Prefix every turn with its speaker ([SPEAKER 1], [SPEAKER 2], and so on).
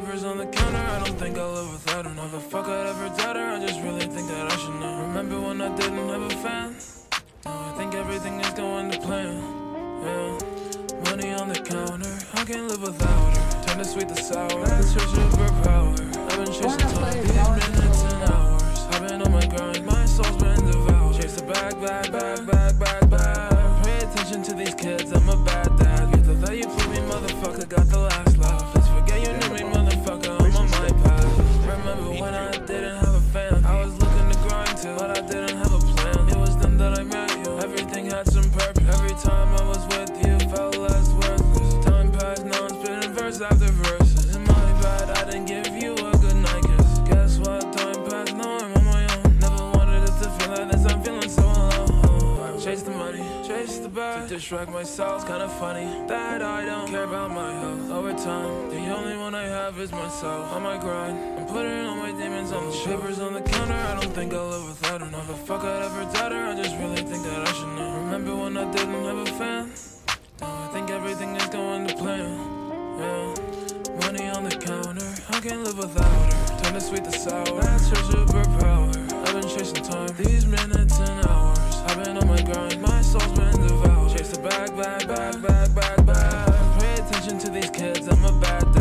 [SPEAKER 1] papers on the counter, I don't think I'll live without her. No, the fuck I'd ever doubt her, I just really think that I should know. Remember when I didn't have a fan? Now I think everything is going to plan. Yeah, money on the counter, I can't live without her. Turn the sweet to sour, that's her superpower. I've been chasing time, these minutes and hours. I've been on my grind, my soul's been devoured. Chase the bag. Pay attention to these kids, I'm a bad dad. You thought that you played me, motherfucker, got the last laugh. Please forget you knew me, motherfucker, I'm on my path. Remember when I didn't have a fan? I was looking to grind too, but I didn't have a plan. It was then that I met you, everything had some purpose. Every time I was with you, felt less worthless. Time passed, now I'm spitting verse after verses. In my bad, I didn't give you a good night kiss. Guess what, time passed, now I'm on my own. Never wanted it to feel like this, I'm feeling so alone. Chase the money, chase the bag, to distract myself. It's kinda funny that I don't care about my health. Over time, the only one I have is myself. On my grind, I'm putting all my demons on the papers on the counter, I don't think I'll live without her. No, the fuck I'd ever doubt her, I just really think that I should know. Remember when I didn't have a fan? Now I think everything is going to plan. Yeah, money on the counter, I can't live without her. Turn the sweet to sour, that's her superpower. I've been chasing time, these minutes and hours. I've been on my grind, my soul's been devoured. Chase the bag. Pay attention to these kids, I'm a bad dad.